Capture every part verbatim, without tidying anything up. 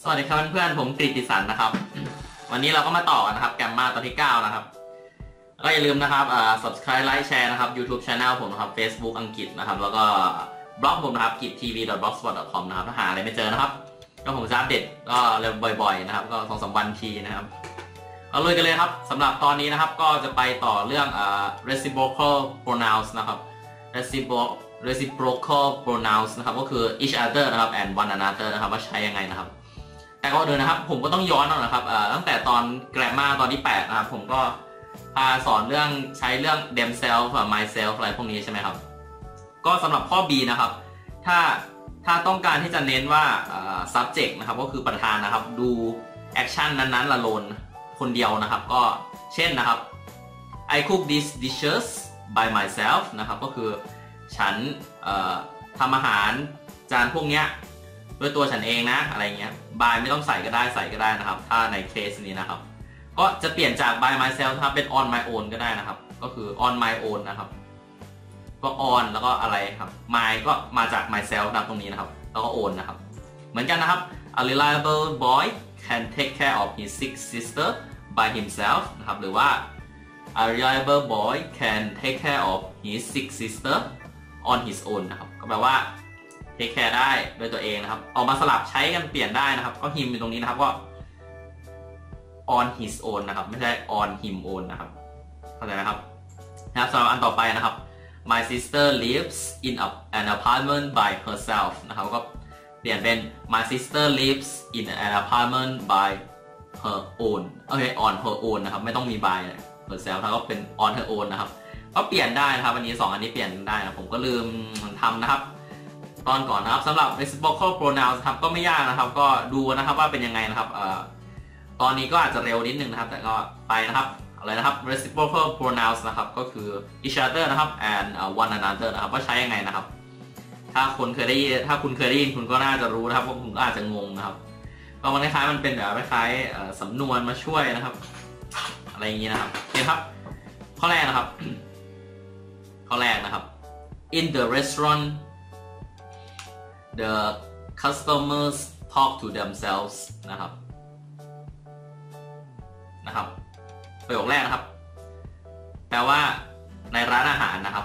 วัสดีครับเพื่อนๆผมกฤติสันนะครับวันนี้เราก็มาต่อนะครับแกมมาตอนที่เก้านะครับก็อย่าลืมนะครับอ่า subscribe ไลค์แชร์นะครับ YouTube Channel ผมนะครับ Facebook อังกฤษนะครับแล้วก็บล็อกผมนะครับ กิจทีวี ดอท บล็อกสปอต ดอท คอม นะครับถ้าหาอะไรไม่เจอนะครับก็ผมจะอัปเดตก็เร็วบ่อยๆนะครับก็สองสามวันทีนะครับเอาเลยกันเลยครับสำหรับตอนนี้นะครับก็จะไปต่อเรื่องอ่า reciprocal pronouns นะครับ reciprocal reciprocal pronouns นะครับก็คือ each other นะครับ and one another นะครับว่าใช้ยังไงนะครับแต่ก็เดินนะครับผมก็ต้องย้อนหน่อยนะครับตั้งแต่ตอน grammar ตอนที่แปดนะครับผมก็พาสอนเรื่องใช้เรื่อง themselves myself อะไรพวกนี้ใช่ไหมครับก็สำหรับข้อ B นะครับถ้าถ้าต้องการที่จะเน้นว่า subject นะครับก็คือประธานนะครับดู action นั้นๆละลนคนเดียวนะครับก็เช่นนะครับ I cook these dishes by myself นะครับก็คือฉันทำอาหารจานพวกนี้ด้วยตัวฉันเองนะอะไรเงี้ย by ไม่ต้องใส่ก็ได้ใส่ก็ได้นะครับถ้าในเคสนี้นะครับก็จะเปลี่ยนจาก by myself นะครับเป็น on my own ก็ได้นะครับก็คือ on my own นะครับก็ on แล้วก็อะไรครับ my ก็มาจาก myself นะตรงนี้นะครับแล้วก็ own นะครับเหมือนกันนะครับ a reliable boy can take care of his sick sister by himself นะครับหรือว่า a reliable boy can take care of his sick sister on his own นะครับก็แปลว่า take care ได้ด้วยตัวเองนะครับออกมาสลับใช้กันเปลี่ยนได้นะครับก็ him อยู่ตรงนี้นะครับก็ on his own นะครับไม่ใช่ on him own นะครับเข้าใจไหมครับนะครับสำหรับอันต่อไปนะครับ my sister lives in an apartment by herself นะครับก็เปลี่ยนเป็น my sister lives in an apartment by her own โอเค on her own นะครับไม่ต้องมี by herself แล้วก็เป็น on her own นะครับก็เปลี่ยนได้นะครับวันนี้สองอันนี้เปลี่ยนได้นะผมก็ลืมทำนะครับตอนก่อนนะครับสำหรับ reciprocal pronouns ครับก็ไม่ยากนะครับก็ดูนะครับว่าเป็นยังไงนะครับเอ่อตอนนี้ก็อาจจะเร็วนิดนึงนะครับแต่ก็ไปนะครับอะไรนะครับ reciprocal pronouns นะครับก็คือ each other นะครับ and one another นะครับว่าใช้ยังไงนะครับถ้าคนเคยได้ยินถ้าคุณเคยได้ยินคุณก็น่าจะรู้นะครับเพราะผมก็อาจจะงงนะครับก็มันคล้ายๆมันเป็นแบบคล้ายๆสำนวนมาช่วยนะครับอะไรอย่างนี้นะครับโอเคครับข้อแรกนะครับข้อแรกนะครับ in the restaurant the customers talk to themselves นะครับนะครับประโยคแรกนะครับแปลว่าในร้านอาหารนะครับ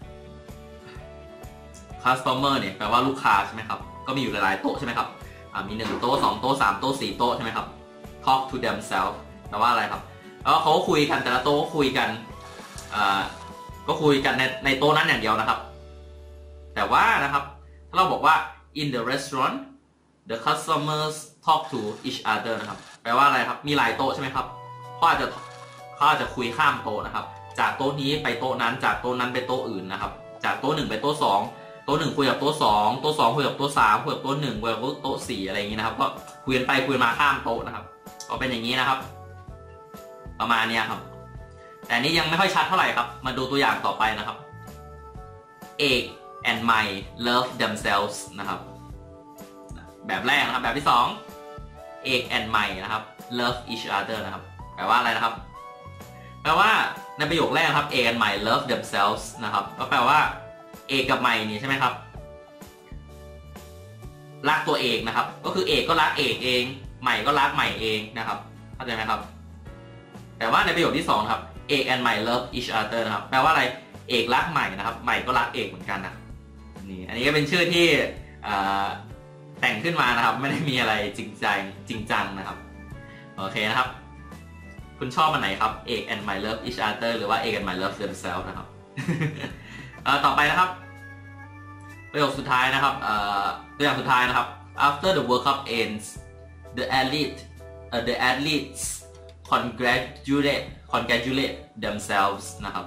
customer เนี่ยแปลว่าลูกค้าใช่ไหมครับก็มีอยู่หลายๆโต๊ะใช่ไหมครับมีหนึ่งโต๊ะสองโต๊ะสามโต๊ะสี่โต๊ะใช่ไหมครับ talk to themselves แปลว่าอะไรครับแล้วเขาคุยกันแต่ละโต๊ะคุยกันก็คุยกันในในโต๊ะนั้นอย่างเดียวนะครับแต่ว่านะครับถ้าเราบอกว่า in the restaurant the customers talk to each other นะครับแปลว่าอะไรครับมีหลายโต๊ะใช่ไหมครับเขาอาจจะเขาอาจจะคุยข้ามโต๊ะนะครับจากโต๊ะนี้ไปโต๊ะนั้นจากโต๊ะนั้นไปโต๊ะอื่นนะครับจากโต๊ะหนึ่งไปโต๊ะสองโต๊ะหนึ่งคุยกับโต๊ะสองโต๊ะสองคุยกับโต๊ะสามคุยกับโต๊ะหนึ่งคุยกับโต๊ะสี่อะไรอย่างนี้นะครับก็คุยกันไปคุยมาข้ามโต๊ะนะครับก็เป็นอย่างนี้นะครับประมาณนี้ครับแต่นี้ยังไม่ค่อยชัดเท่าไหร่ครับมาดูตัวอย่างต่อไปนะครับเอก and Mai love themselves นะครับแบบแรกนะครับแบบที่สองเอก and Mai นะครับ love each other นะครับแปลว่าอะไรนะครับแปลว่าในประโยคแรกครับเอก and Mai love themselves นะครับก็แปลว่าเอกกับไมนี่ใช่ไหมครับรักตัวเองนะครับก็คือเอกก็รักเอกเองใหม่ก็รักใหม่เองนะครับเข้าใจไหมครับแต่ว่าในประโยคที่สองครับเอก and Mai love each other นะครับแปลว่าอะไรเอกรักใหม่นะครับใหม่ก็รักเอกเหมือนกันนะนี่อันนี้ก็เป็นชื่อที่แต่งขึ้นมานะครับไม่ได้มีอะไรจริงใจจริงจังนะครับโอเคนะครับคุณชอบอันไหนครับเอก and Mai love each other หรือว่าเอก and Mai love themselves นะครับ ต่อไปนะครับประโยคสุดท้ายนะครับตัวอย่างสุดท้ายนะครับ after the World Cup ends the athlete uh, the athletes congratulate congratulate themselves นะครับ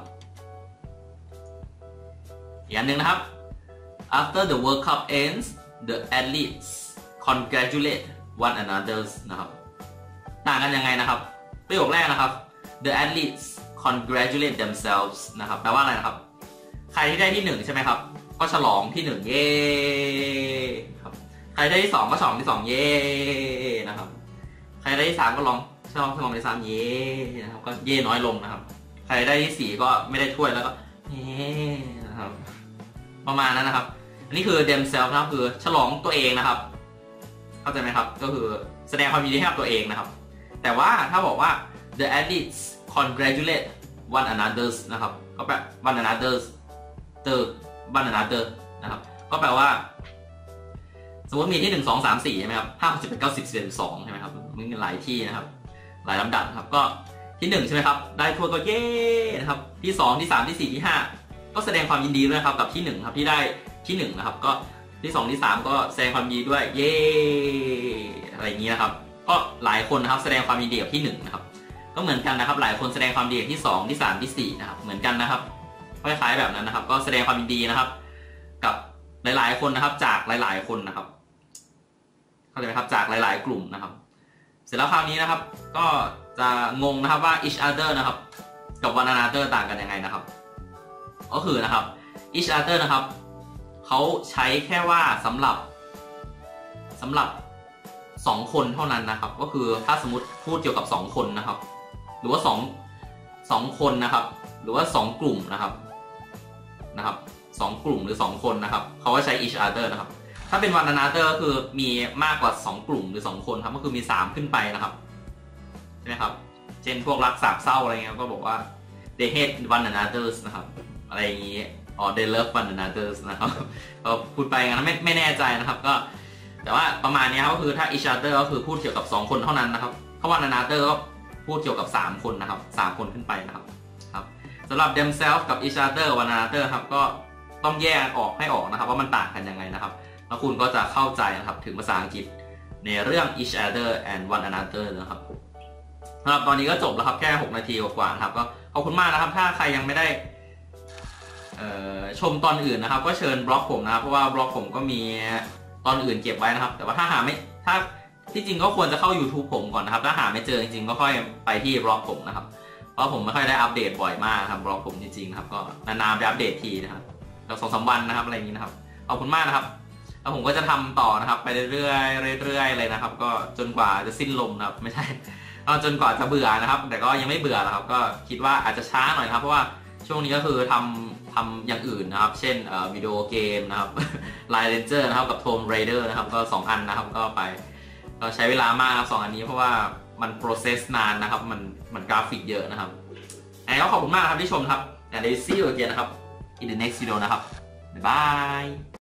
อีกอันหนึ่งนะครับ after the World Cup ends the athletes congratulate one another นะครับต่างกันยังไงนะครับประโยคแรกนะครับ the athletes congratulate themselves นะครับแปลว่าอะไรนะครับใครที่ได้ที่หนึ่งใช่ไหมครับก็ฉลองที่หนึ่งเย่ครับใครได้ที่สองก็ฉลองที่สองเย่นะครับใครได้ที่สามก็ลองฉลองฉลองที่สามเย่นะครับก็เย่น้อยลงนะครับใครได้ที่สี่ก็ไม่ได้ถ้วยแล้วก็เย่นะครับประมาณนั้นนะครับอันนี้คือ themselves นะครับคือฉลองตัวเองนะครับเข้าใจไหมครับก็คือฉแสดงความยินดีให้กับตัวเองนะครับแต่ว่าถ้าบอกว่า the addicts congratulate one another นะครับก็แปล one another the one another นะครับก็แปลว่าสมมติมีที่หนึ่ง สอง สาม สี่ใช่ไหมครับห้า หก เจ็ด แปด เก้า สิบ สิบเอ็ด สิบสองใช่ไหมครับมีหลายที่นะครับหลายลำดับครับก็ที่หนึ่งใช่ไหมครับได้ทั่วก็เย้นะครับที่สองที่สามที่สี่ที่ห้าก็แสดงความยินดีด้วยครับกับที่หนึ่งครับที่ได้ที่หนึ่งนะครับก็ที่สองที่สามก็แสดงความยินดีด้วยเย้อะไรอย่างนี้นะครับก็หลายคนนะครับแสดงความยินดีกับที่หนึ่งนะครับก็เหมือนกันนะครับหลายคนแสดงความยินดีกับที่สองที่สามที่สี่นะครับเหมือนกันนะครับคล้ายๆแบบนั้นนะครับก็แสดงความยินดีนะครับกับหลายๆคนนะครับจากหลายๆคนนะครับเข้าใจไหมครับจากหลายๆกลุ่มนะครับเสร็จแล้วคราวนี้นะครับก็จะงงนะครับว่า each other นะครับกับ one another ต่างกันยังไงนะครับก็คือนะครับ each other นะครับเขาใช้แค่ว่าสำหรับสำหรับสองคนเท่านั้นนะครับก็คือถ้าสมมติพูดเกี่ยวกับสองคนนะครับหรือว่าสอง สองคนนะครับหรือว่าสองกลุ่มนะครับนะครับสองกลุ่มหรือสองคนนะครับเขาก็ใช้ each other นะครับถ้าเป็น one another ก็คือมีมากกว่าสองกลุ่มหรือสองคนครับก็คือมีสามขึ้นไปนะครับใช่ไหมครับเช่นพวกรักสามเศร้าอะไรเงี้ยก็บอกว่า they hate one another นะครับอะไรอย่างนี้อ๋อ they love one another นะครับก็พูดไปงั้นไม่ไม่แน่ใจนะครับก็แต่ว่าประมาณนี้ครับก็คือถ้า each other ก็คือพูดเกี่ยวกับสองคนเท่านั้นนะครับถ้า one another ก็พูดเกี่ยวกับสามคนนะครับสามคนขึ้นไปนะครับครับสำหรับ themselves กับ each other one another ครับก็ต้องแยกออกให้ออกนะครับว่ามันต่างกันยังไงนะครับแล้วคุณก็จะเข้าใจนะครับถึงภาษาอังกฤษในเรื่อง each other and one another นะครับสำหรับตอนนี้ก็จบแล้วครับแค่หกนาทีกว่าๆนะครับก็ขอบคุณมากนะครับถ้าใครยังไม่ได้ชมตอนอื่นนะครับก็เชิญบล็อกผมนะครับเพราะว่าบล็อกผมก็มีตอนอื่นเก็บไว้นะครับแต่ว่าถ้าหาไม่ถ้าที่จริงก็ควรจะเข้า YouTube ผมก่อนนะครับถ้าหาไม่เจอจริงๆก็ค่อยไปที่บล็อกผมนะครับเพราะผมไม่ค่อยได้อัปเดตบ่อยมากครับบล็อกผมจริงๆครับก็นานๆไปอัปเดตทีนะครับสองสามวันนะครับอะไรอย่างนี้นะครับขอบคุณมากนะครับแล้วผมก็จะทำต่อนะครับไปเรื่อยๆเรื่อยๆเลยนะครับก็จนกว่าจะสิ้นลมนะครับไม่ใช่เอาจนกว่าจะเบื่อนะครับแต่ก็ยังไม่เบื่อนะครับก็คิดว่าอาจจะช้าหน่อยนะครับเพราะว่าช่วงนี้ก็คือทำทำอย่างอื่นนะครับเช่นวิดีโอเกมนะครับ Line Ranger นะครับกับ Tomb Raider นะครับก็สองอันนะครับก็ไปก็ใช้เวลามากครับสองอันนี้เพราะว่ามัน process นานนะครับมันมันกราฟิกเยอะนะครับไงก็ขอบคุณมากครับที่ชมครับand I see you again นะครับ in the next video นะครับบ๊ายบาย